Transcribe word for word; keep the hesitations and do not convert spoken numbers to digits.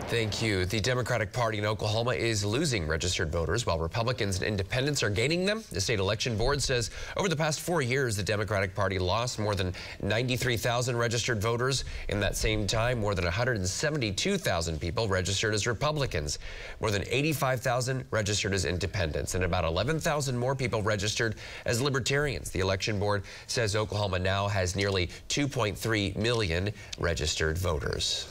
Thank you. The Democratic Party in Oklahoma is losing registered voters while Republicans and independents are gaining them. The state election board says over the past four years, the Democratic Party lost more than ninety-three thousand registered voters. In that same time, more than one hundred seventy-two thousand people registered as Republicans, more than eighty-five thousand registered as independents, and about eleven thousand more people registered as Libertarians. The election board says Oklahoma now has nearly two point three million registered voters.